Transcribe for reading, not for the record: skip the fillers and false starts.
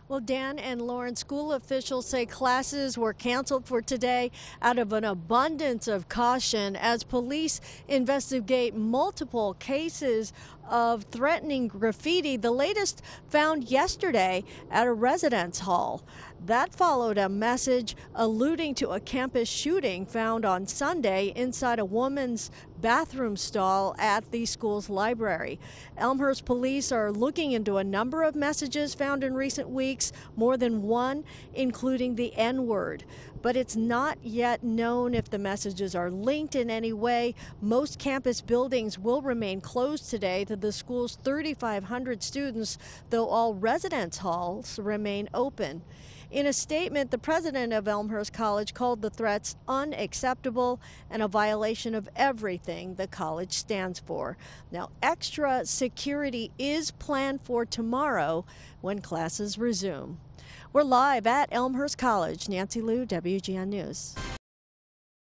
Well, Dan and Lauren, school officials say classes were canceled for today out of an abundance of caution as police investigate multiple cases of threatening graffiti, the latest found yesterday at a residence hall. That followed a message alluding to a campus shooting found on Sunday inside a woman's bathroom stall at the school's library. Elmhurst police are looking into a number of messages found in recent weeks, more than one, including the N-word. But it's not yet known if the messages are linked in any way. Most campus buildings will remain closed today to the school's 3,500 students, though all residence halls remain open. In a statement, the president of Elmhurst College called the threats unacceptable and a violation of everything the college stands for. Now, extra security is planned for tomorrow when classes resume. We're live at Elmhurst College. Nancy Liu, WGN News.